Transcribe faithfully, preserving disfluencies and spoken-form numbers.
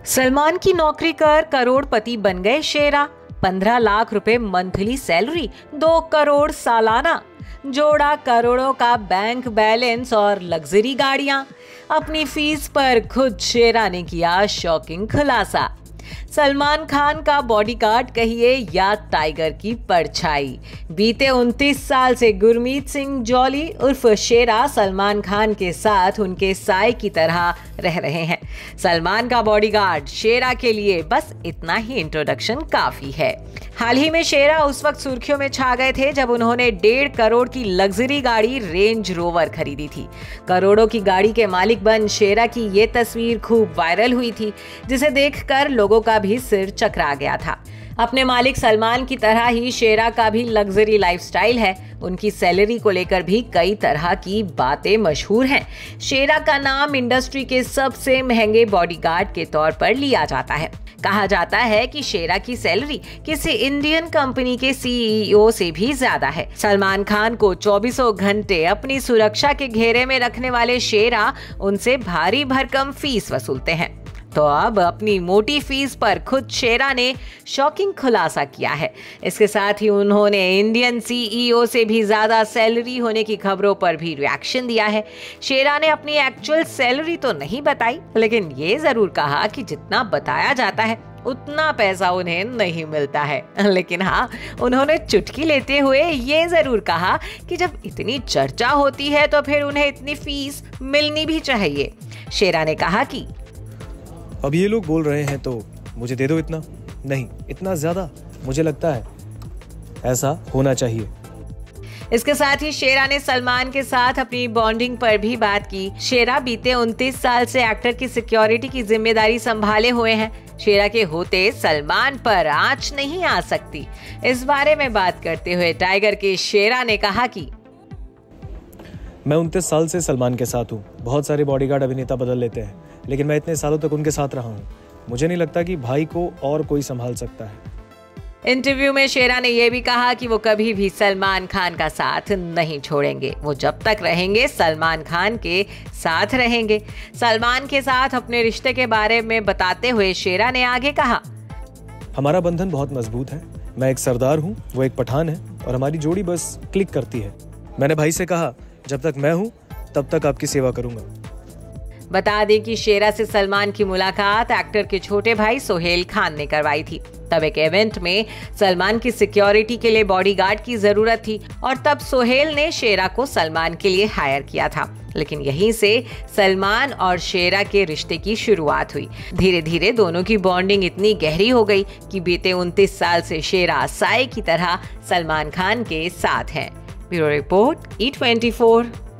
सलमान की नौकरी कर करोड़पति बन गए शेरा। पंद्रह लाख रुपए मंथली सैलरी, दो करोड़ सालाना, जोड़ा करोड़ों का बैंक बैलेंस और लग्जरी गाड़ियां। अपनी फीस पर खुद शेरा ने किया शॉकिंग खुलासा। सलमान खान का बॉडीगार्ड कहिए या टाइगर की परछाई, बीते उनतीस साल से गुरमीत सिंह जॉली उर्फ शेरा सलमान खान के साथ उनके साए की तरह रह रहे हैं। सलमान का बॉडीगार्ड शेरा के लिए बस इतना ही इंट्रोडक्शन काफी है। हाल ही में शेरा उस वक्त सुर्खियों में छा गए थे जब उन्होंने डेढ़ करोड़ की लग्जरी गाड़ी रेंज रोवर खरीदी थी। करोड़ों की गाड़ी के मालिक बन शेरा की ये तस्वीर खूब वायरल हुई थी, जिसे देखकर लोगों का भी सिर चकरा गया था। अपने मालिक सलमान की तरह ही शेरा का भी लग्जरी लाइफस्टाइल है। उनकी सैलरी को लेकर भी कई तरह की बातें मशहूर हैं। शेरा का नाम इंडस्ट्री के सबसे महंगे बॉडीगार्ड के तौर पर लिया जाता है। कहा जाता है कि शेरा की सैलरी किसी इंडियन कंपनी के सीईओ से भी ज्यादा है। सलमान खान को चौबीसों घंटे अपनी सुरक्षा के घेरे में रखने वाले शेरा उनसे भारी भरकम फीस वसूलते हैं। तो अब अपनी मोटी फीस पर खुद शेरा ने शॉकिंग खुलासा किया है। इसके साथ ही उन्होंने इंडियन सीईओ से भी ज्यादा सैलरी होने की खबरों पर भी रिएक्शन दिया है। शेरा ने अपनी एक्चुअल सैलरी तो नहीं बताई, लेकिन ये जरूर कहा कि जितना बताया जाता है उतना पैसा उन्हें नहीं मिलता है। लेकिन हाँ, उन्होंने चुटकी लेते हुए ये जरूर कहा कि जब इतनी चर्चा होती है तो फिर उन्हें इतनी फीस मिलनी भी चाहिए। शेरा ने कहा कि अब ये लोग बोल रहे हैं तो मुझे दे दो इतना, नहीं इतना ज्यादा, मुझे लगता है ऐसा होना चाहिए। इसके साथ ही शेरा ने सलमान के साथ अपनी बॉन्डिंग पर भी बात की। शेरा बीते उनतीस साल से एक्टर की सिक्योरिटी की जिम्मेदारी संभाले हुए हैं। शेरा के होते सलमान पर आंच नहीं आ सकती। इस बारे में बात करते हुए टाइगर के शेरा ने कहा कि मैं उनतीस साल से सलमान के साथ हूँ। बहुत सारे बॉडीगार्ड अभिनेता बदल लेते हैं, लेकिन मैं इतने सालों तक उनके साथ रहा हूँ। मुझे नहीं लगता कि भाई को और कोई संभाल सकता है। इंटरव्यू में शेरा ने यह भी कहा कि वो कभी भी सलमान खान का साथ नहीं छोड़ेंगे। वो जब तक रहेंगे सलमान खान के साथ रहेंगे। सलमान के साथ अपने रिश्ते के बारे में बताते हुए शेरा ने आगे कहा, हमारा बंधन बहुत मजबूत है। मैं एक सरदार हूँ, वो एक पठान है, और हमारी जोड़ी बस क्लिक करती है। मैंने भाई से कहा, जब तक मैं हूँ तब तक आपकी सेवा करूंगा। बता दें कि शेरा से सलमान की मुलाकात एक्टर के छोटे भाई सोहेल खान ने करवाई थी। तब एक इवेंट में सलमान की सिक्योरिटी के लिए बॉडीगार्ड की जरूरत थी और तब सोहेल ने शेरा को सलमान के लिए हायर किया था। लेकिन यहीं से सलमान और शेरा के रिश्ते की शुरुआत हुई। धीरे धीरे दोनों की बॉन्डिंग इतनी गहरी हो गई कि बीते उनतीस साल से शेरा साए की तरह सलमान खान के साथ हैं। Bureau report E twenty four.